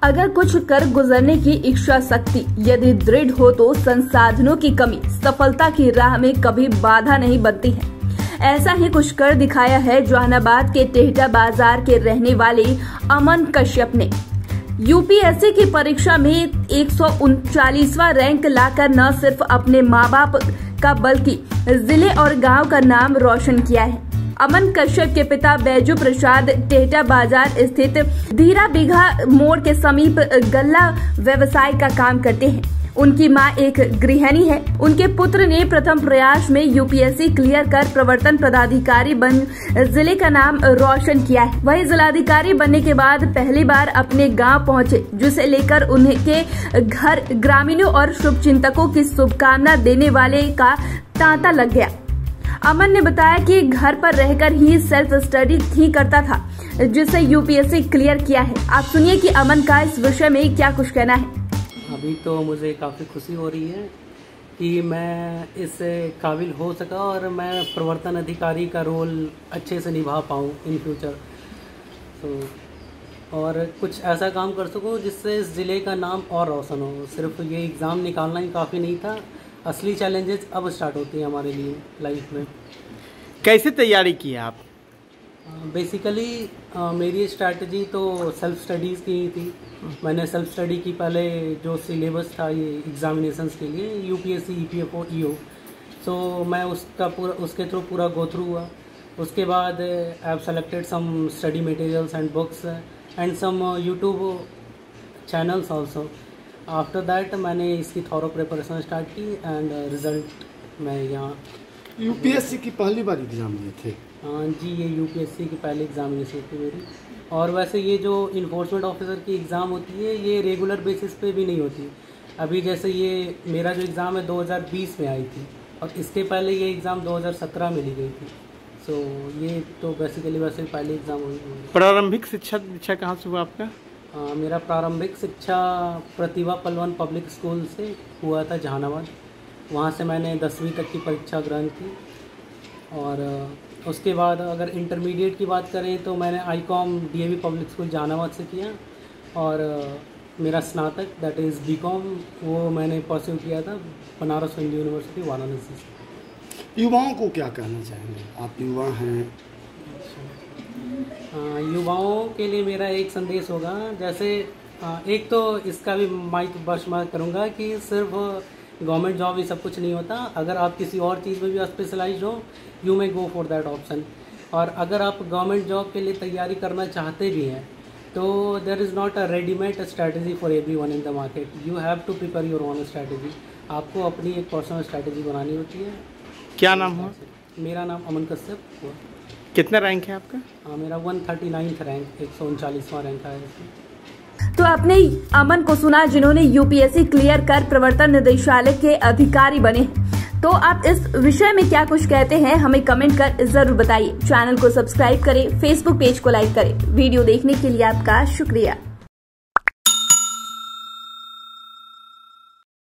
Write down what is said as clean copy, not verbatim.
अगर कुछ कर गुजरने की इच्छा शक्ति यदि दृढ़ हो तो संसाधनों की कमी सफलता की राह में कभी बाधा नहीं बनती है। ऐसा ही कुछ कर दिखाया है जहानाबाद के टेहटा बाजार के रहने वाले अमन कश्यप ने। यूपीएससी की परीक्षा में 139वां रैंक लाकर न सिर्फ अपने मां बाप का बल्कि जिले और गांव का नाम रोशन किया है। अमन कश्यप के पिता बैजू प्रसाद टेहटा बाजार स्थित धीरा बीघा मोड़ के समीप गल्ला व्यवसाय का काम करते हैं। उनकी मां एक गृहिणी है। उनके पुत्र ने प्रथम प्रयास में यूपीएससी क्लियर कर प्रवर्तन पदाधिकारी बन जिले का नाम रोशन किया है। वही जिलाधिकारी बनने के बाद पहली बार अपने गांव पहुंचे, जिसे लेकर उनके घर ग्रामीणों और शुभचिंतकों की शुभकामना देने वाले का तांता लग गया। अमन ने बताया कि घर पर रहकर ही सेल्फ स्टडी ही करता था, जिससे यूपीएससी क्लियर किया है। आप सुनिए कि अमन का इस विषय में क्या कुछ कहना है। अभी तो मुझे काफ़ी खुशी हो रही है कि मैं इस काबिल हो सका और मैं प्रवर्तन अधिकारी का रोल अच्छे से निभा पाऊँ इन फ्यूचर। और कुछ ऐसा काम कर सकूँ जिससे इस ज़िले का नाम और रोशन हो। सिर्फ ये एग्ज़ाम निकालना ही काफ़ी नहीं था, असली चैलेंजेस अब स्टार्ट होती हैं हमारे लिए लाइफ में। कैसे तैयारी की आप? बेसिकली मेरी स्ट्रैटेजी तो सेल्फ स्टडीज़ की ही थी। मैंने सेल्फ स्टडी की, पहले जो सिलेबस था ये एग्जामिनेशंस के लिए यूपीएससी, ईपीएफओ, ईओ, सो मैं उसके थ्रू पूरा गो थ्रू हुआ। उसके बाद I have selected some study materials and books and some YouTube channels also. After that मैंने इसकी थॉरो प्रिपरेशन स्टार्ट की एंड रिज़ल्ट मैं यहाँ। यूपीएससी की पहली बार एग्ज़ाम दिए थे? हाँ जी, ये यूपीएससी की पहली एग्जामिनेशन थी मेरी। और वैसे ये जो इन्फोर्समेंट ऑफिसर की एग्ज़ाम होती है ये रेगुलर बेसिस पे भी नहीं होती। अभी जैसे ये मेरा जो एग्ज़ाम है 2020 में आई थी और इसके पहले ये एग्ज़ाम 2017 में ली गई थी। सो ये तो बेसिकली वैसे पहले एग्ज़ाम हुई। प्रारंभिक शिक्षा कहाँ से हुआ आपका? मेरा प्रारंभिक शिक्षा प्रतिभा पलवन पब्लिक स्कूल से हुआ था जहानाबाद। वहाँ से मैंने 10वीं तक की परीक्षा ग्रहण की। और उसके बाद अगर इंटरमीडिएट की बात करें तो मैंने ICom DAV public school Jehanabad से किया। और मेरा स्नातक दैट इज़ बीकॉम वो मैंने परस्यू किया था बनारस हिंदू यूनिवर्सिटी वाराणसी से। युवाओं को क्या कहना चाहेंगे? आप युवा हैं। युवाओं के लिए मेरा एक संदेश होगा, जैसे एक तो इसका भी माइक बशमा करूँगा कि सिर्फ गवर्नमेंट जॉब ही सब कुछ नहीं होता। अगर आप किसी और चीज़ में भी स्पेशलाइज हो, you may go for that option. और अगर आप गवर्नमेंट जॉब के लिए तैयारी करना चाहते भी हैं तो there is not a readymade strategy for everyone in the market. You have to prepare your own strategy. आपको अपनी एक पर्सनल स्ट्रैटेजी बनानी होती है। क्या नाम हुआ? मेरा नाम अमन कश्यप हुआ। कितना रैंक है आपका? मेरा 139th रैंक, 139वां रैंक है इसमें। तो आपने अमन को सुना, जिन्होंने यूपीएससी क्लियर कर प्रवर्तन निदेशालय के अधिकारी बने। तो आप इस विषय में क्या कुछ कहते हैं, हमें कमेंट कर जरूर बताइए। चैनल को सब्सक्राइब करें, फेसबुक पेज को लाइक करें। वीडियो देखने के लिए आपका शुक्रिया।